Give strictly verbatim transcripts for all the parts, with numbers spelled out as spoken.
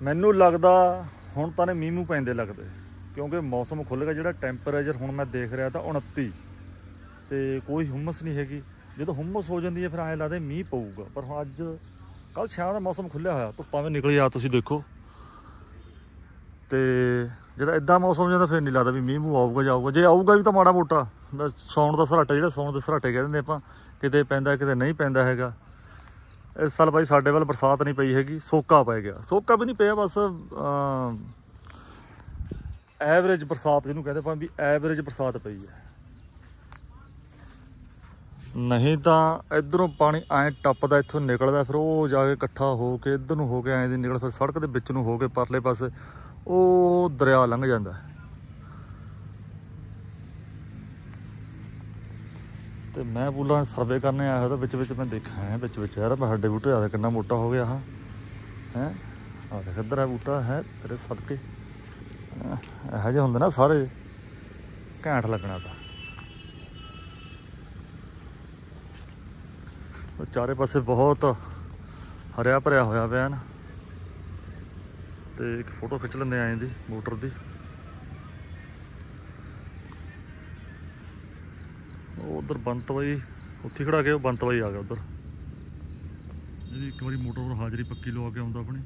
मैनू लगता हुण तां ने मींह मूँह पैंदे लगदे क्योंकि मौसम खुल गया। जिहड़ा टैंपरेचर हुण मैं देख रहा था उनती ते कोई हुम्मस नहीं हैगी। जो हुम्मस हो जाती है फिर ऐं लगदा मींह पऊगा, पर हुण अज कल शाम का मौसम खुलिया होया, धुप्पां भी निकली आ तुसीं देखो। तो जो इदा मौसम हो जाता फिर नहीं लगता भी मींह मूँह आऊगा जाऊगा। जे आऊगा भी तो माड़ा मोटा सौण का सराटा, जो सौण के सराटे कह देंगे आपां, किते पैंदा किते नहीं पैंदा हैगा। इस साल भाई साडे वाल बरसात नहीं पई हैगी, सोका पै गया। सोका भी नहीं पिया, बस एवरेज बरसात जिन्होंने कहते भाई भी एवरेज बरसात पई है। नहीं तो इधरों पानी ऐ टपदा इत्थों निकलदा, फिर वो जाके इकट्ठा हो के इधर नूं हो के ऐं दी निकल, फिर सड़क के विच नूं हो के परले पासे वो दरिया लंघ जांदा। तो मैं पूरा सर्वे करने आया तो बिच बिच मैं देखा है बिच बिच यार साडे बूटे ज़्यादा कितना मोटा हो गया। हाँ है आ देख इधर है बूटा है तेरे सदके, यह जे होंगे ना सारे घैंट लगना था। तो चारे पासे बहुत हरिया भरिया होया पिया ना। तो एक फोटो खिंच लेंगे आए दी मोटर दी। उधर बंत बाई उत्थे खड़ा के बंत बाई आ गया उधर, जी एक बारी मोटर पर हाजरी पक्की लवा के आउंदा अपनी।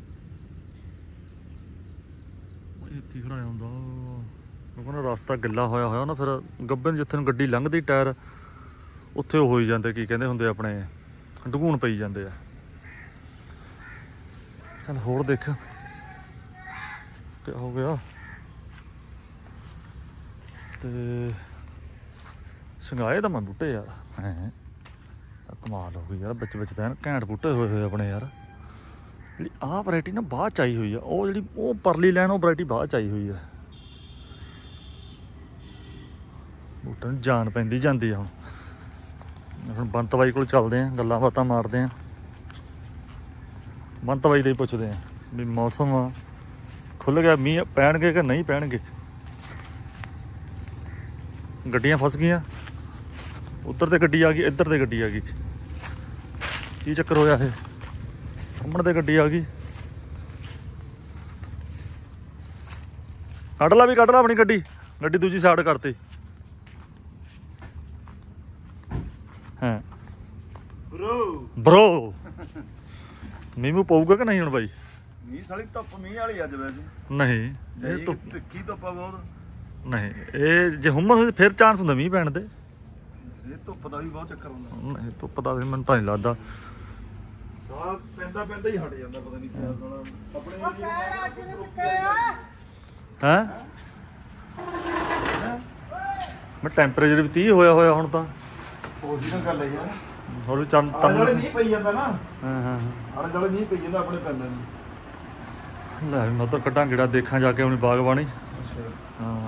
इत्थे खड़ा आउंदा क्योंकि रास्ता गिला होया होया ना, फिर गब्बे जिथे गड्डी लंघदी टायर उत्थे हो ही जाते की कहते होंगे अपने ढगून पई जाते आ। चल होर देख क्या हो गया। तो संगाए तो मैं बूटे यार हैं कमाल हो गई यार, बिच बिच तो घैंट बूटे होए हुए अपने यार। जी आह वरायटी ना बाद च आई हुई है, वो जी वो परली लैन वो वरायटी बाद च आई हुई है। बूटे नूं जान पैंदी जांदी है। हुण हुण बंत बाई कोल चलदे हैं, गल्लां बातां मारदे हैं। बंत बाई दे पुछदे हैं भी मौसम खुल गया, मींह पैणगे कि नहीं पैणगे। गड्डियां फस गईयां, उधर तो गड्डी आ गई इधर तो गड्डी आ गई, की चक्कर होया है। सामने तो गड्डी आ गई, कढ़ ला भी कढ़ ला अपनी गड्डी, गड्डी दूजी साइड करती है ब्रो ब्रो। मींह मूंह पऊगा कि नहीं हुण बाई? मींह साली धुप्प मींह वाली अज वैसे नहीं ये तो तिक्खी धुप्प बहुत नहीं, ये जे हुम्मस फिर चांस हुंदा मींह पैण दे। ये धुप्प दा भी बहुत चक्कर हुंदा। नहीं धुप्प दा भी मैनूं तां नहीं लगदा, ਸਾਹ ਪੈਂਦਾ ਪੈਂਦਾ ਹੀ ਹਟ ਜਾਂਦਾ, ਪਤਾ ਨਹੀਂ ਕਿਆ ਹੋਣਾ ਆਪਣੇ ਹੈ। ਮੈਂ ਟੈਂਪਰੇਚਰ ਵੀ तीह ਹੋਇਆ ਹੋਇਆ ਹੁਣ ਤਾਂ ਉਹਦੀ ਨਾ ਗੱਲ ਹੈ ਯਾਰ। ਹੋਰ ਵੀ ਚੰਨ ਆਲੇ ਦੁਆਲੇ ਨਹੀਂ ਪਈ ਜਾਂਦਾ ਨਾ। ਹਾਂ ਹਾਂ ਆਲੇ ਦੁਆਲੇ ਨਹੀਂ ਪਈ ਜਾਂਦਾ, ਆਪਣੇ ਪੈਂਦਾ ਨਹੀਂ। ਲੈ ਮੈਂ ਤਾਂ ਕੱਢਾਂ ਗੇੜਾ ਦੇਖਾਂ ਜਾ ਕੇ ਆਪਣੀ ਬਾਗਬਾਨੀ। ਹਾਂ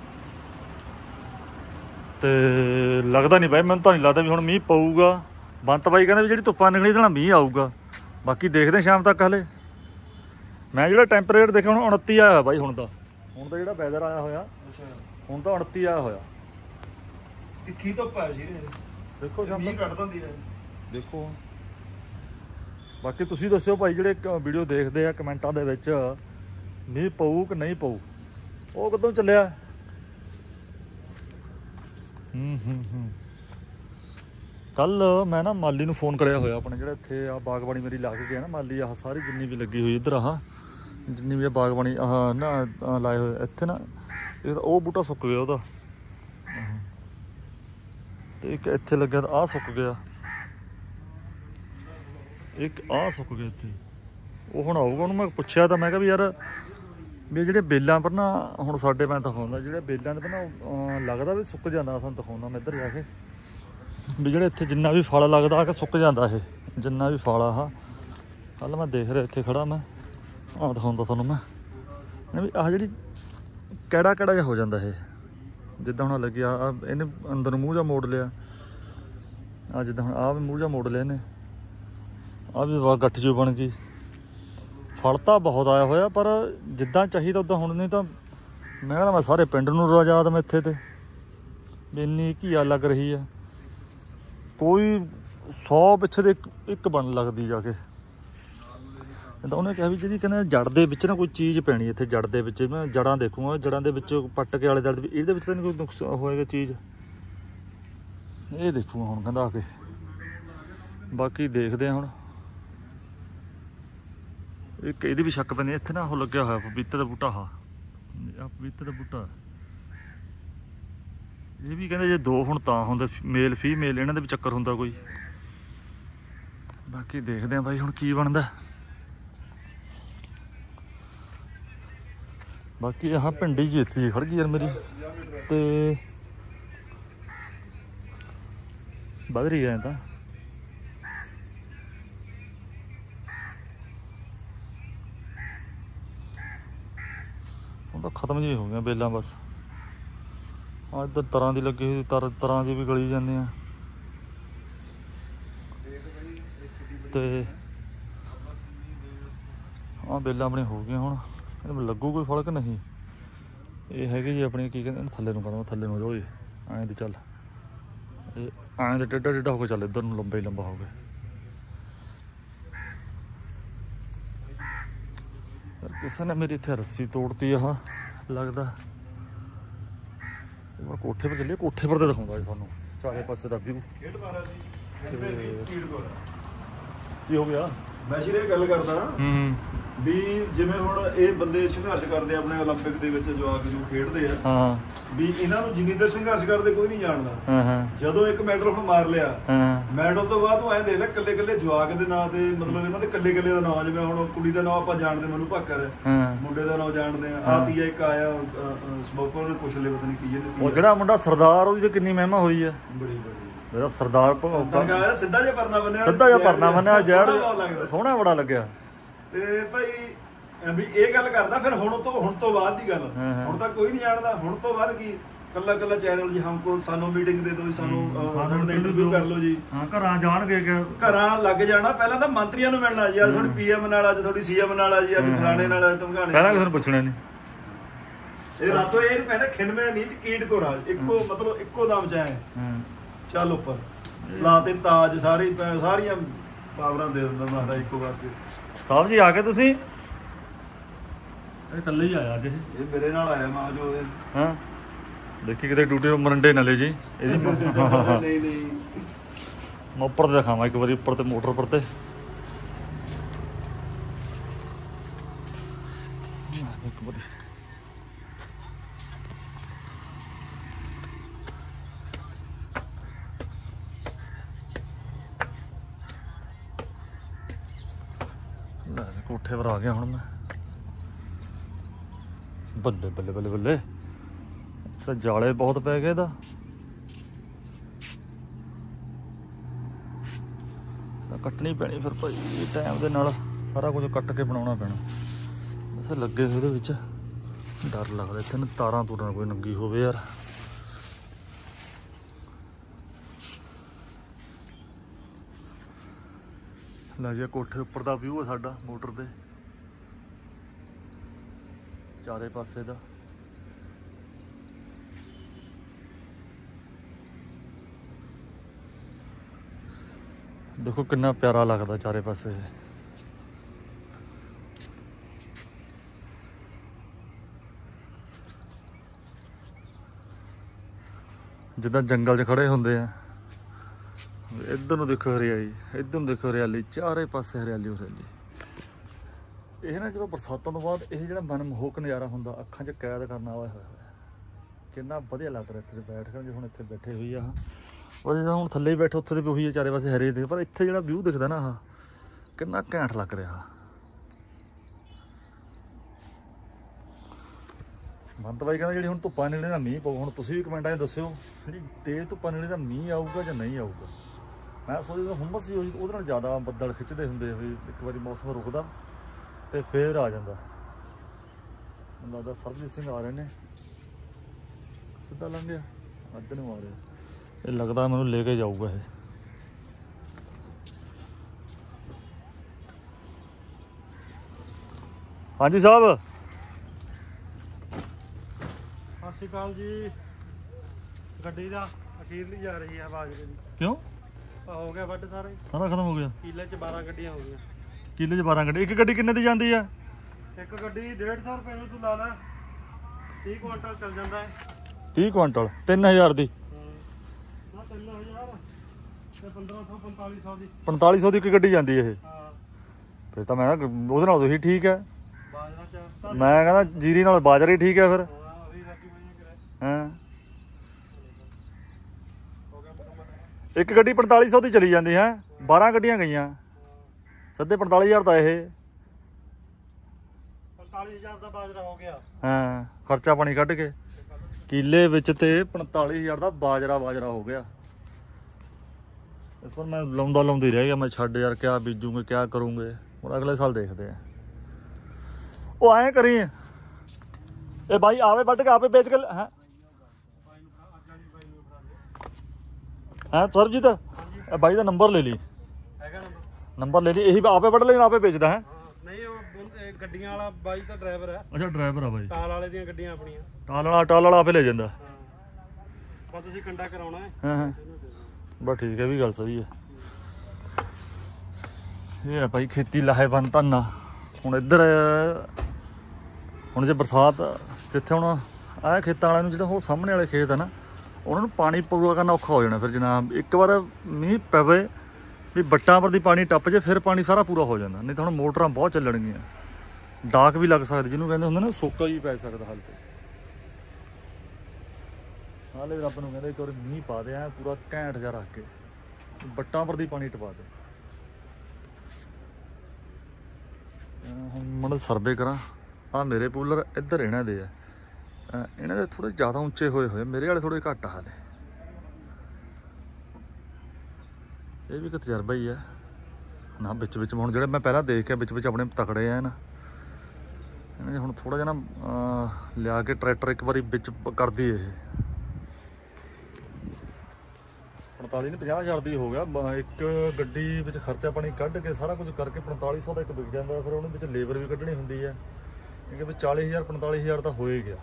ਤੇ ਲੱਗਦਾ ਨਹੀਂ ਬਾਈ, ਮੈਨੂੰ ਤਾਂ ਨਹੀਂ ਲੱਗਦਾ ਵੀ ਹੁਣ ਮੀਂਹ ਪਊਗਾ। ਬੰਤ ਬਾਈ ਕਹਿੰਦੇ ਵੀ ਜਿਹੜੀ ਧੁੱਪਾਂ ਨਿਕਲੀ ਤਾਂ ਮੀਂਹ ਆਊਗਾ, ਬਾਕੀ ਦੇਖਦੇ ਸ਼ਾਮ ਤੱਕ। ਹਲੇ ਮੈਂ ਜਿਹੜਾ ਟੈਂਪਰੇਚਰ ਦੇਖਿਆ ਹੁਣ ਉਨੱਤੀ ਆਇਆ ਹੋਇਆ ਬਾਈ। ਹੁਣ ਦਾ ਹੁਣ ਦਾ ਜਿਹੜਾ ਵੈਦਰ ਆਇਆ ਹੋਇਆ ਹੁਣ ਤਾਂ ਉਨੱਤੀ ਆਇਆ ਹੋਇਆ। ਤਿੱਖੀ ਧੁੱਪ ਹੈ ਜੀ, ਦੇਖੋ ਸ਼ਾਮ ਮੀਂਹ ਕੱਢ ਦਿੰਦੀ ਹੈ ਦੇਖੋ। ਬਾਕੀ ਤੁਸੀਂ ਦੱਸਿਓ ਭਾਈ ਜਿਹੜੇ ਵੀਡੀਓ ਦੇਖਦੇ ਆ ਕਮੈਂਟਾਂ ਦੇ ਵਿੱਚ ਮੀਂਹ ਪਊ ਕਿ ਨਹੀਂ ਪਊ। ਉਹ ਕਦੋਂ ਚੱਲਿਆ? ਹੂੰ ਹੂੰ ਹੂੰ ਕੱਲ ਮੈਂ ਨਾ ਮਾਲੀ ਨੂੰ ਫੋਨ ਕਰਿਆ ਹੋਇਆ ਆਪਣੇ, ਜਿਹੜਾ ਇੱਥੇ ਆ ਬਾਗਬਾਨੀ ਮੇਰੀ ਲਾ ਕੇ ਗਿਆ ਨਾ ਮਾਲੀ, ਆਹ ਸਾਰੀ ਜਿੰਨੀ ਵੀ ਲੱਗੀ ਹੋਈ ਇੱਧਰ ਆਹ ਜਿੰਨੀ ਵੀ ਬਾਗਬਾਨੀ ਆਹ ਨਾ ਲਾਏ ਹੋਏ ਇੱਥੇ ਨਾ, ਇਹ ਉਹ ਬੂਟਾ ਸੁੱਕ ਗਿਆ ਉਹਦਾ, ਤੇ ਇੱਕ ਇੱਥੇ ਲੱਗਿਆ ਤਾਂ ਆਹ ਸੁੱਕ ਗਿਆ, ਇੱਕ ਆਹ ਸੁੱਕ ਗਿਆ ਇੱਥੇ। ਉਹ ਹੁਣ ਆਊਗਾ, ਉਹਨੂੰ ਮੈਂ ਪੁੱਛਿਆ ਤਾਂ ਮੈਂ ਕਿਹਾ ਵੀ ਯਾਰ ਵੀ ਜਿਹੜੇ ਬੇਲਾਂ ਪਰ ਨਾ ਹੁਣ ਸਾਡੇ ਮੈਂ ਦਿਖਾਉਂਦਾ, ਜਿਹੜੇ ਬੇਲਾਂ ਦੇ ਪਰ ਨਾ ਲੱਗਦਾ ਵੀ ਸੁੱਕ ਜਾਂਦਾ, ਤੁਹਾਨੂੰ ਦਿਖਾਉਂਦਾ ਮੈਂ ਇੱਧਰ ਜਾ ਕੇ ਵੀ ਜਿਹੜੇ ਇੱਥੇ ਜਿੰਨਾ ਵੀ ਫਲ ਲੱਗਦਾ ਆ ਕੇ ਸੁੱਕ ਜਾਂਦਾ ਇਹ, ਜਿੰਨਾ ਵੀ ਫਲ ਆ। ਕੱਲ ਮੈਂ ਦੇਖ ਰਿਹਾ ਇੱਥੇ ਖੜਾ ਮੈਂ, ਆਹ ਦਿਖਾਉਂਦਾ ਤੁਹਾਨੂੰ ਮੈਂ ਵੀ ਆਹ ਜਿਹੜੀ ਕਿਹੜਾ ਕਿਹੜਾ ਜਿਹਾ ਹੋ ਜਾਂਦਾ ਇਹ, ਜਿੱਦਾਂ ਹੁਣ ਲੱਗਿਆ ਆ ਇਹਨੇ ਅੰਦਰ ਮੂੰਹ ਜਿਹਾ ਮੋੜ ਲਿਆ, ਆ ਜਿੱਦਾਂ ਹੁਣ ਆਹ ਵੀ ਮੂੰਹ ਜਿਹਾ ਮੋੜ ਲਿਆ ਇਹਨੇ, ਆਹ ਵੀ ਵਾ ਗੱਠ ਜੋ ਬਣ ਗਈ। ਫਲ ਤਾਂ ਬਹੁਤ ਆਇਆ ਹੋਇਆ ਪਰ ਜਿੱਦਾਂ ਚਾਹੀਦਾ ਉੱਦਾਂ ਹੁਣ ਨਹੀਂ ਤਾਂ ਮੈਂ ਕਹਿੰਦਾ ਮੈਂ ਸਾਰੇ ਪਿੰਡ ਨੂੰ ਆਜ਼ਾਦ ਮੈਂ ਇੱਥੇ ਤੇ ਵੀ ਇੰਨੀ ਘੀਆ ਲੱਗ ਰਹੀ ਆ, ਕੋਈ ਸੌ ਪਿੱਛੇ ਦੇ ਇੱਕ ਇੱਕ ਬਣ ਲੱਗਦੀ ਜਾ ਕੇ। ਤਾਂ ਉਹਨੇ ਕਿਹਾ ਵੀ ਜਿਹੜੀ ਕਹਿੰਦੇ ਜੜ ਦੇ ਵਿੱਚ ਨਾ ਕੋਈ ਚੀਜ਼ ਪੈਣੀ ਇੱਥੇ ਜੜ ਦੇ ਵਿੱਚ ਮੈਂ ਜੜਾਂ ਦੇਖੂੰਗਾ ਜੜਾਂ ਦੇ ਵਿੱਚ ਪੱਟ ਕੇ ਆਲੇ ਦੁਆਲੇ ਇਹਦੇ ਵਿੱਚ ਤਾਂ ਨਹੀਂ ਕੋਈ ਨੁਕਸ ਹੋਏਗਾ ਚੀਜ਼ ਇਹ ਦੇਖੂਗਾ ਹੁਣ ਕਹਿੰਦਾ ਆ ਕੇ ਬਾਕੀ ਦੇਖਦੇ ਆ ਹੁਣ ਇੱਕ ਇਹਦੀ ਵੀ ਸ਼ੱਕ ਪੈਂਦੀ ਇੱਥੇ ਨਾ ਉਹ ਲੱਗਿਆ ਹੋਇਆ ਪਪੀਤੇ ਦਾ ਬੂਟਾ ਆ ਆ ਪਪੀਤੇ ਦਾ ਬੂਟਾ ਇਹ ਵੀ ਕਹਿੰਦੇ ਜੇ ਦੋ ਹੁਣ ਤਾਂ ਹੁੰਦੇ ਮੇਲ ਫੀਮੇਲ ਇਹਨਾਂ ਦੇ ਵੀ ਚੱਕਰ ਹੁੰਦਾ ਕੋਈ ਬਾਕੀ ਦੇਖਦੇ ਆ ਬਾਈ ਹੁਣ ਕੀ ਬਣਦਾ ਬਾਕੀ ਆਹ ਭਿੰਡੀ ਜੀ ਇੱਥੇ ਜੀ ਖੜ ਗਈ ਯਾਰ ਮੇਰੀ ਤੇ ਵੱਧ ਰਹੀ ਐ ਤਾਂ ਹੁਣ ਤਾਂ ਖਤਮ ਜਿਹੀ ਹੋ ਗਈਆਂ ਬੇਲਾਂ ਬਸ ਆ ਇੱਧਰ ਤਰ੍ਹਾਂ ਦੀ ਲੱਗੀ ਹੋਈ ਤਰ ਤਰ੍ਹਾਂ ਦੀ ਵੀ ਗਲੀ ਜਾਂਦੇ ਆ ਤੇ ਆਹ ਬੇਲਾਂ ਆਪਣੀਆਂ ਹੋ ਗਈਆਂ ਹੁਣ ਇਹਨੂੰ ਲੱਗੂ ਕੋਈ ਫਲ ਕਿ ਨਹੀਂ ਇਹ ਹੈਗੇ ਜੀ ਆਪਣੀ ਕੀ ਕਹਿੰਦੇ ਥੱਲੇ ਨੂੰ ਕਹਿੰਦਾ ਥੱਲੇ ਨੂੰ ਰੋਏ ਐਂ ਤੇ ਚੱਲ ਇਹ ਐਂ ਤੇ ਟੇਢਾ ਟੇਢਾ ਹੋ ਕੇ ਚੱਲ ਇੱਧਰ ਨੂੰ ਲੰਬਾ ਹੀ ਲੰਬਾ ਹੋ ਗਿਆ ਕਿਸੇ ਨੇ ਮੇਰੀ ਇੱਥੇ ਰੱਸੀ ਤੋੜਤੀ ਆਹ ਲੱਗਦਾ ਕੋਠੇ ਪਰ ਚੱਲੀਏ ਕੋਠੇ ਪਰ ਤੇ ਦਿਖਾਉਂਦਾ ਜੀ ਤੁਹਾਨੂੰ ਚਾਰੇ ਪਾਸੇ ਦਾ ਵਿਊ ਕੀ ਹੋ ਗਿਆ ਮੈਂ ਸਿਰੇ ਗੱਲ ਕਰਦਾ ਹੂੰ ਵੀ ਜਿਵੇਂ ਹੁਣ ਇਹ ਬੰਦੇ ਸੰਘਰਸ਼ ਕਰਦੇ ਆਪਣੇ 올림픽 ਦੇ ਵਿੱਚ ਜਵਾਕ ਜੋ ਖੇਡਦੇ ਆ ਹਾਂ ਵੀ ਇਹਨਾਂ ਨੂੰ ਜਿੰਨੀ ਦੇਰ ਸੰਘਰਸ਼ ਕਰਦੇ ਕੋਈ ਨਹੀਂ ਜਾਣਦਾ ਹਾਂ ਹਾਂ ਜਦੋਂ ਇੱਕ ਮੈਡਲ ਹੁਣ ਮਾਰ ਲਿਆ ਹਾਂ ਮੈਡਲ ਤੋਂ ਬਾਅਦ ਉਹ ਐਂ ਦੇਖ ਲੈ ਕੱਲੇ ਕੱਲੇ ਜਵਾਕ ਦੇ ਨਾਂ ਤੇ ਮਤਲਬ ਇਹਨਾਂ ਦੇ ਕੱਲੇ ਕੱਲੇ ਦਾ ਨਾਂ ਜਿਵੇਂ ਹੁਣ ਕੁੜੀ ਦਾ ਨਾਂ ਆਪਾਂ ਜਾਣਦੇ ਮਨੂੰ ਭਾਕਰ ਹਾਂ ਮੁੰਡੇ ਦਾ ਨਾਂ ਜਾਣਦੇ ਆ ਆ ਤੀਆ ਇੱਕ ਆਇਆ ਸਬੋਕਰ ਨੇ ਪੁੱਛ ਲਿਆ ਪਤਾ ਨਹੀਂ ਕੀ ਇਹਨੇ ਉਹ ਜਿਹੜਾ ਮੁੰਡਾ ਸਰਦਾਰ ਉਹਦੀ ਤੇ ਕਿੰਨੀ ਮਹਿਮਾ ਹੋਈ ਆ ਬੜੀ ਬੜੀ ਮੇਰਾ ਸਰਦਾਰ ਤਾਂ ਸਿੱਧਾ ਜਿਹਾ ਪਰਨਾ ਬੰਨਿਆ ਸਿੱਧਾ ਜਿਹਾ ਪਰਨਾ ਬੰਨਿਆ ਜੈੜ ਸੋਹਣਾ ਬੜਾ ਲੱਗਿਆ ਤੇ ਭਾਈ ਵੀ ਇਹ ਗੱਲ ਕਰਦਾ ਫਿਰ ਹੁਣ ਤੋਂ ਹੁਣ ਤੋਂ ਬਾਅਦ ਦੀ ਗੱਲ ਹੁਣ ਤਾਂ ਕੋਈ ਨਹੀਂ ਜਾਣਦਾ ਹੁਣ ਤੋਂ ਬਾਅਦ ਕੀ ਕੱਲਾ ਕੱਲਾ ਚੈਨਲ ਜੀ ਹਮਕੋ ਸਾਨੂੰ ਮੀਟਿੰਗ ਦੇ ਦਿਓ ਸਾਨੂੰ ਇੰਟਰਵਿਊ ਕਰ ਲਓ ਜੀ ਹਾਂ ਘਰਾਂ ਜਾਣਗੇ ਕਿ ਘਰਾਂ ਲੱਗ ਜਾਣਾ ਪਹਿਲਾਂ ਤਾਂ ਮੰਤਰੀਆਂ ਨੂੰ ਮਿਲਣਾ ਜੀ ਅੱਜ ਤੁਹਾਡੀ ਪੀਐਮ ਨਾਲ ਅੱਜ ਤੁਹਾਡੀ ਸੀਐਮ ਨਾਲ ਆ ਜੀ ਅੱਜ ਫਲਾਣੇ ਨਾਲ ਧਮਕਾਣੇ ਪਹਿਲਾਂ ਕਿਸੇ ਨੂੰ ਪੁੱਛਣਾ ਨਹੀਂ ਇਹ ਰਾਤੋਂ ਇਹ ਕਹਿੰਦਾ ਖਿੰਨਵੇਂ ਨੀਚ ਕੀਟ ਕੋ ਰਾਜ ਇੱਕੋ ਮਤਲਬ ਇੱਕੋ ਦਮ ਚ ਆਏ ਚੱਲ ਉੱਪਰ ਲਾ ਤੇ ਤਾਜ ਸਾਰੇ ਸਾਰੀਆਂ ਪਾਵਰਾਂ ਦੇ ਦਿੰਦਾ ਮਹਾਰਾਜ ਇੱਕੋ ਵਾਰ ਤੇ ਸਾਹਿਬ ਜੀ ਆ ਕੇ ਤੁਸੀਂ ਇਹ ਇਕੱਲੇ ਹੀ ਆਇਆ ਅੱਜ ਇਹ ਇਹ ਮੇਰੇ ਨਾਲ ਆਇਆ ਮਾਂ ਜੋ ਹਾਂ ਦੇਖੀ ਕਿਤੇ ਟੂਟੇ ਮਰੰਡੇ ਨਾ ਲੈ ਜੀ ਇਹਦੀ ਨਹੀਂ ਨਹੀਂ ਮੈਂ ਉੱਪਰ ਤੇ ਦਿਖਾਵਾਂ ਇੱਕ ਵਾਰੀ ਉੱਪਰ ਤੇ ਮੋਟਰ ਉੱਪਰ ਤੇ ਇੱਕ ਵਾਰੀ ਕੋਠੇ ਪਰ ਆ ਗਿਆ ਹੁਣ ਮੈਂ ਬੱਲੇ ਬੱਲੇ ਬੱਲੇ ਬੱਲੇ ਤਾਂ ਜਾਲੇ ਬਹੁਤ ਪੈ ਗਏ ਇਹਦਾ ਤਾਂ ਕੱਟਣੀ ਪੈਣੀ ਫਿਰ ਭਾਈ ਟਾਈਮ ਦੇ ਨਾਲ ਸਾਰਾ ਕੁਝ ਕੱਟ ਕੇ ਬਣਾਉਣਾ ਪੈਣਾ ਵੈਸੇ ਲੱਗੇ ਹੋਏ ਇਹਦੇ ਵਿੱਚ ਡਰ ਲੱਗਦਾ ਇੱਥੇ ਨਾ ਤਾਰਾਂ ਤੂਰਾਂ ਕੋਈ ਨੰਗੀ ਹੋਵੇ ਯਾਰ ਲੈ ਜੀ ਕੋਠੇ ਉੱਪਰ ਦਾ ਵਿਊ ਹੈ ਸਾਡਾ ਮੋਟਰ ਦੇ ਚਾਰੇ ਪਾਸੇ ਦਾ ਦੇਖੋ ਕਿੰਨਾ ਪਿਆਰਾ ਲੱਗਦਾ ਚਾਰੇ ਪਾਸੇ ਜਿੱਦਾਂ ਜੰਗਲ 'ਚ ਖੜੇ ਹੁੰਦੇ ਆ ਇੱਧਰ ਨੂੰ ਦੇਖੋ ਹਰਿਆਲੀ ਇੱਧਰ ਨੂੰ ਦੇਖੋ ਹਰਿਆਲੀ ਚਾਰੇ ਪਾਸੇ ਹਰਿਆਲੀ ਹਰਿਆਲੀ ਇਹ ਨਾ ਜਦੋਂ ਬਰਸਾਤਾਂ ਤੋਂ ਬਾਅਦ ਇਹ ਜਿਹੜਾ ਮਨਮੋਹਕ ਨਜ਼ਾਰਾ ਹੁੰਦਾ ਅੱਖਾਂ 'ਚ ਕੈਦ ਕਰਨ ਵਾਲਾ ਹੋਇਆ ਕਿੰਨਾ ਵਧੀਆ ਲੱਗ ਰਿਹਾ ਇੱਥੇ ਬੈਠ ਕੇ ਜੇ ਹੁਣ ਇੱਥੇ ਬੈਠੇ ਹੋਈ ਆ ਉਹ ਜਦੋਂ ਹੁਣ ਥੱਲੇ ਹੀ ਬੈਠੇ ਉੱਥੇ ਤੇ ਵੀ ਉਹੀ ਚਾਰੇ ਪਾਸੇ ਹਰੇ ਦੇ ਪਰ ਇੱਥੇ ਜਿਹੜਾ ਵਿਊ ਦਿਖਦਾ ਨਾ ਆਹ ਕਿੰਨਾ ਘੈਂਟ ਲੱਗ ਰਿਹਾ ਮੰਤ ਬਾਈ ਕਹਿੰਦਾ ਜਿਹੜੀ ਹੁਣ ਧੁੱਪਾਂ ਨੇੜੇ ਦਾ ਮੀਂਹ ਪਊ ਹੁਣ ਤੁਸੀਂ ਵੀ ਕਮੈਂਟਾਂ 'ਚ ਦੱਸਿਓ ਜਿਹੜੀ ਤੇਜ਼ ਧੁੱਪਾਂ ਨੇੜੇ ਦਾ ਮੀਂਹ ਆਊਗਾ ਜਾਂ ਨਹੀਂ ਆਊਗਾ ਮੈਂ ਸੋਚਦਾ ਹੁੰਮਸ ਸੀ ਉਹਦੇ ਨਾਲ ਜ਼ਿਆਦਾ ਬੱਦਲ ਖਿੱਚਦੇ ਹੁੰਦੇ ਵੀ ਇੱਕ ਵਾਰੀ ਮੌਸਮ ਰੁਕਦਾ ਤੇ ਫੇਰ ਆ ਜਾਂਦਾ ਮੈਨੂੰ ਲੱਗਦਾ ਸਰਬਜੀਤ ਸਿੰਘ ਆ ਰਹੇ ਨੇ ਸਿੱਧਾ ਲੰਘ ਗਿਆ ਅੱਧ ਨੂੰ ਆ ਰਿਹਾ ਇਹ ਲੱਗਦਾ ਮੈਨੂੰ ਲੈ ਕੇ ਜਾਊਗਾ ਇਹ ਹਾਂਜੀ ਸਾਹਿਬ ਸਤਿ ਸ਼੍ਰੀ ਅਕਾਲ ਜੀ ਗੱਡੀ ਦਾ ਅਖੀਰਲੀ ਜਾ ਰਹੀ ਹੈ ਬਾਜਰੇ ਦੀ ਕਿਉਂ ਹੋ ਗਿਆ ਵੱਢ ਸਾਰੇ ਸਾਰਾ ਖਤਮ ਹੋ ਗਿਆ ਕਿੱਲੇ ਚ ਬਾਰਾਂ ਗੱਡੀਆਂ ਹੋ ਗਈਆਂ ਕਿੱਲੇ 'ਚ ਬਾਰਾਂ ਗੱਡੀ। ਇੱਕ ਗੱਡੀ ਕਿੰਨੇ ਦੀ ਜਾਂਦੀ ਆ? ਇੱਕ ਗੱਡੀ ਡੇਢ ਸੌ ਰੁਪਏ ਨੂੰ ਤੂੰ ਲਾ ਲੈ, ਤੀਹ ਕੁਆਂਟਲ ਚੱਲ ਜਾਂਦਾ ਹੈ। ਤੀਹ ਕੁਆਂਟਲ ਤਿੰਨ ਹਜ਼ਾਰ ਦੀ? ਨਾ ਤਿੰਨ ਹਜ਼ਾਰ ਤੇ ਪੰਦਰਾਂ ਸੌ ਪੰਤਾਲੀ ਸੌ ਦੀ। ਪੰਤਾਲੀ ਸੌ ਦੀ ਇੱਕ ਗੱਡੀ ਜਾਂਦੀ ਇਹ? ਹਾਂ ਫਿਰ ਤਾਂ ਮੈਂ ਕਿਹਾ ਉਹਦੇ ਨਾਲ ਤੁਸੀਂ ਠੀਕ ਹੈ। ਬਾਜਰਾ ਚਾਰ ਮੈਂ ਕਹਿੰਦਾ ਜੀਰੀ ਨਾਲ ਬਾਜਰਾ ਹੀ ਠੀਕ ਹੈ ਫਿਰ। ਹਾਂ ਉਹੀ ਰਾਕੀ ਬਣੀ ਕਰੇ ਹਾਂ ਹੋ ਗਿਆ ਮੁਕੰਮਲ। ਇੱਕ ਗੱਡੀ ਪੰਤਾਲੀ ਸੌ ਦੀ ਚਲੀ ਜਾਂਦੀ ਹੈ, ਬਾਰਾਂ ਗੱਡੀਆਂ ਗਈਆਂ ਸਿੱਧੇ ਪੰਤਾਲੀ ਹਜ਼ਾਰ ਦਾ ਇਹ। ਪੰਤਾਲੀ ਹਜ਼ਾਰ ਦਾ ਬਾਜਰਾ ਹੋ ਗਿਆ। ਹਾਂ ਖਰਚਾ ਪਾਣੀ ਕੱਢ ਕੇ ਕਿੱਲੇ ਵਿੱਚ ਤੇ ਪੰਤਾਲੀ ਹਜ਼ਾਰ ਦਾ ਬਾਜਰਾ ਬਾਜਰਾ ਹੋ ਗਿਆ। ਇਸ ਵਾਰ ਮੈਂ ਲਾਉਂਦਾ ਲਾਉਂਦਾ ਹੀ ਰਹਿ ਗਿਆ। ਮੈਂ ਛੱਡ ਯਾਰ ਕਿਆ ਬੀਜੂਗੇ ਕਿਆ ਕਰੂੰਗੇ, ਹੁਣ ਅਗਲੇ ਸਾਲ ਦੇਖਦੇ ਆ। ਉਹ ਐਂ ਕਰੀ ਇਹ ਬਾਈ ਆਵੇ ਵੱਢ ਕੇ ਆਪੇ ਵੇਚ ਕੇ ਹੈ ਹੈਂ ਸਰਬਜੀਤ ਇਹ ਬਾਈ ਦਾ ਨੰਬਰ ਲੈ ਲਈ, ਹੈਗਾ ਨੰਬਰ? ਨੰਬਰ ਲੈ ਲਈ। ਇਹੀ ਆਪੇ ਵੱਢ ਲੈ ਆਪੇ ਵੇਚਦਾ ਹੈ? ਹਾਂ ਨਹੀਂ ਉਹ ਬੁੰ- ਇਹ ਗੱਡੀਆਂ ਵਾਲਾ ਬਾਈ ਤਾਂ ਡਰਾਈਵਰ ਹੈ। ਅੱਛਾ ਡਰਾਈਵਰ ਆ ਬਾਈ। ਟਾਲ ਵਾਲੇ ਦੀਆਂ ਗੱਡੀਆਂ ਆਪਣੀਆਂ। ਟਾਲ ਵਾਲਾ ਟਾਲ ਵਾਲਾ ਆਪੇ ਲੈ ਜਾਂਦਾ। ਹਾਂ ਬਸ ਤੁਸੀਂ ਕੰਡਾ ਕਰਾਉਣਾ ਹੈ। ਹਾਂ ਹਾਂ ਬਸ ਠੀਕ ਹੈ, ਵੀ ਗੱਲ ਸਹੀ ਹੈ। ਇਹ ਹੈ ਭਾਈ ਖੇਤੀ ਲਾਹੇਵੰਦ ਧੰਨਾ। ਹੁਣ ਇੱਧਰ ਹੁਣ ਜੇ ਬਰਸਾਤ ਜਿੱਥੇ ਹੁਣ ਆਹ ਖੇਤਾਂ ਵਾਲਿਆਂ ਨੂੰ ਜਿਹੜੇ ਉਹ ਸਾਹਮਣੇ ਵਾਲੇ ਖੇਤ ਆ ਨਾ, ਉਹਨਾਂ ਨੂੰ ਪਾਣੀ ਪੂਰਾ ਕਰਨਾ ਔਖਾ ਹੋ ਜਾਣਾ ਫਿਰ ਜਨਾਬ। ਇੱਕ ਵਾਰ ਮੀਂਹ ਪਵੇ ਵੀ ਵੱਟਾਂ ਪਰ ਦੀ ਪਾਣੀ ਟੱਪ ਜੇ ਫਿਰ ਪਾਣੀ ਸਾਰਾ ਪੂਰਾ ਹੋ ਜਾਂਦਾ। ਨਹੀਂ ਤਾਂ ਹੁਣ ਮੋਟਰਾਂ ਬਹੁਤ ਚੱਲਣਗੀਆਂ, ਡਾਕ ਵੀ ਲੱਗ ਸਕਦੀ, ਜਿਹਨੂੰ ਕਹਿੰਦੇ ਹੁੰਦੇ ਨਾ ਸੋਕਾ ਵੀ ਪੈ ਸਕਦਾ ਹਾਲ ਤੇ। ਹਾਲੇ ਰੱਬ ਨੂੰ ਕਹਿੰਦੇ ਇੱਕ ਵਾਰ ਮੀਂਹ ਪਾ ਦੇ ਐ ਪੂਰਾ ਘੈਂਟ ਜਿਹਾ ਰੱਖ ਕੇ, ਵੱਟਾਂ ਪਰ ਦੀ ਪਾਣੀ ਟਪਾ ਦੇ। ਹੁਣ ਮੈਂ ਸਰਵੇ ਕਰਾਂ। ਆਹ ਮੇਰੇ ਪੂਲਰ ਇੱਧਰ ਇਹਨਾਂ ਦੇ ਆ, ਇਹਨਾਂ ਦੇ ਥੋੜੇ ਜ਼ਿਆਦਾ ਉੱਚੇ ਹੋਏ ਹੋਏ, ਮੇਰੇ ਵਾਲੇ ਥੋੜੇ ਘੱਟ ਆ ਹਾਲੇ। ਇਹ ਵੀ ਇੱਕ ਤਜਰਬਾ ਹੀ ਆ ਨਾ। ਵਿੱਚ ਵਿੱਚ ਹੁਣ ਜਿਹੜੇ ਮੈਂ ਪਹਿਲਾਂ ਦੇਖ ਕੇ ਵਿੱਚ ਵਿੱਚ ਆਪਣੇ ਤਕੜੇ ਆ ਨਾ, ਇਹਨਾਂ ਨੇ ਹੁਣ ਥੋੜਾ ਜਿਹਾ ਨਾ ਲਿਆ ਕੇ ਟਰੈਕਟਰ ਇੱਕ ਵਾਰੀ ਵਿੱਚ ਕਰਦੀ ਇਹ ਪੰਤਾਲੀ ਨਹੀਂ ਪੰਜਾਹ ਹਜ਼ਾਰ ਦੀ ਹੋ ਗਿਆ ਇੱਕ ਗੱਡੀ ਵਿੱਚ। ਖਰਚਾ ਪਾਣੀ ਕੱਢ ਕੇ ਸਾਰਾ ਕੁਝ ਕਰਕੇ ਪੰਤਾਲੀ ਸੌ ਦਾ ਇੱਕ ਵਿਕ ਜਾਂਦਾ। ਫਿਰ ਉਹਦੇ ਵਿੱਚ ਲੇਬਰ ਵੀ ਕੱਢਣੀ ਹੁੰਦੀ ਹੈ, ਕਿਉਂਕਿ ਵੀ ਚਾਲੀ ਹਜ਼ਾਰ ਪੰਤਾਲੀ ਹਜ਼ਾਰ ਤਾਂ ਹੋ ਹੀ ਗਿਆ।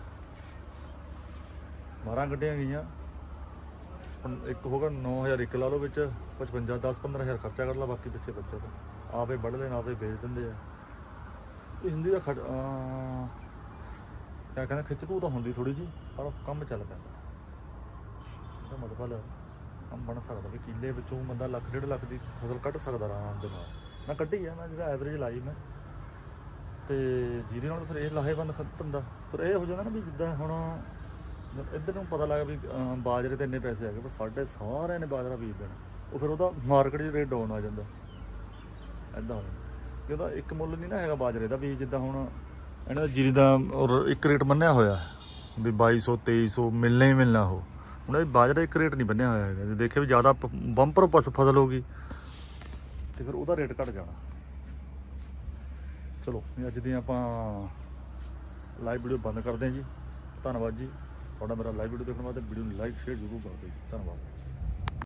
ਬਾਰਾਂ ਗੱਡੀਆਂ ਗਈਆਂ, ਇੱਕ ਹੋਗਾ ਨੌ ਹਜ਼ਾਰ ਇੱਕ ਲਾ ਲਓ ਵਿੱਚ ਪਚਵੰਜਾ, ਦਸ ਪੰਦਰਾਂ ਹਜ਼ਾਰ ਖਰਚਾ ਕਰ ਲਾ, ਬਾਕੀ ਪਿੱਛੇ ਬੱਚੇ ਤਾਂ ਆਪੇ ਵੱਢ ਲੈਣ ਆਪੇ ਵੇਚ ਦਿੰਦੇ ਆ। ਇਹ ਹੁੰਦੀ ਆ ਖੜ ਕਿਆ ਕਹਿੰਦਾ ਖਿੱਚ ਤੂੰ ਤਾਂ ਹੁੰਦੀ ਥੋੜ੍ਹੀ ਜਿਹੀ, ਪਰ ਕੰਮ ਚੱਲ ਪੈਂਦਾ। ਇਹਦਾ ਮਤਲਬ ਕੰਮ ਬਣ ਸਕਦਾ ਵੀ ਕਿੱਲੇ ਵਿੱਚੋਂ ਬੰਦਾ ਲੱਖ ਡੇਢ ਲੱਖ ਦੀ ਫਸਲ ਕੱਢ ਸਕਦਾ ਆਰਾਮ ਦੇ ਨਾਲ। ਮੈਂ ਕੱਢੀ ਆ, ਮੈਂ ਜਿਹੜਾ ਐਵਰੇਜ ਲਾਈ ਮੈਂ, ਅਤੇ ਜੀਰੇ ਨਾਲ ਫਿਰ ਇਹ ਲਾਹੇਵੰਦ ਧੰਦਾ। ਫਿਰ ਇਹ ਹੋ ਜਾਂਦਾ ਨਾ ਵੀ ਜਿੱਦਾਂ ਹੁਣ ਇੱਧਰ ਨੂੰ ਪਤਾ ਲੱਗਾ ਵੀ ਬਾਜਰੇ 'ਤੇ ਇੰਨੇ ਪੈਸੇ ਆ ਗਏ, ਪਰ ਸਾਡੇ ਸਾਰਿਆਂ ਨੇ ਬਾਜਰਾ ਬੀਜ ਦੇਣਾ, ਉਹ ਫਿਰ ਉਹਦਾ ਮਾਰਕੀਟ 'ਚ ਰੇਟ ਡਾਊਨ ਆ ਜਾਂਦਾ। ਇੱਦਾਂ ਹੋ ਜਾਂਦਾ ਕਿ ਉਹਦਾ ਇੱਕ ਮੁੱਲ ਨਹੀਂ ਨਾ ਹੈਗਾ ਬਾਜਰੇ ਦਾ। ਵੀ ਜਿੱਦਾਂ ਹੁਣ ਇਹਨਾਂ ਦਾ ਜੀਰੀ ਦਾ ਇੱਕ ਰੇਟ ਬੰਨਿਆ ਹੋਇਆ ਵੀ ਬਾਈ ਸੌ ਤੇਈ ਸੌ ਮਿਲਣਾ ਹੀ ਮਿਲਣਾ। ਉਹ ਹੁਣ ਇਹ ਬਾਜਰਾ ਇੱਕ ਰੇਟ ਨਹੀਂ ਬੰਨਿਆ ਹੋਇਆ ਹੈਗਾ। ਜੇ ਦੇਖੇ ਵੀ ਜ਼ਿਆਦਾ ਬੰਪਰ ਪਸ ਫਸਲ ਹੋ ਗਈ ਅਤੇ ਫਿਰ ਉਹਦਾ ਰੇਟ ਘੱਟ ਜਾਣਾ। ਚਲੋ ਅੱਜ ਦੀ ਆਪਾਂ ਲਾਈਵ ਵੀਡੀਓ ਬੰਦ ਕਰਦੇ ਹਾਂ ਜੀ। ਧੰਨਵਾਦ ਜੀ ਤੁਹਾਡਾ ਮੇਰਾ ਲਾਈਵ ਵੀਡੀਓ ਦੇਖਣ ਵਾਸਤੇ। ਵੀਡੀਓ ਨੂੰ ਲਾਈਕ ਸ਼ੇਅਰ ਜ਼ਰੂਰ ਕਰ ਦਿਓ ਜੀ। ਧੰਨਵਾਦ।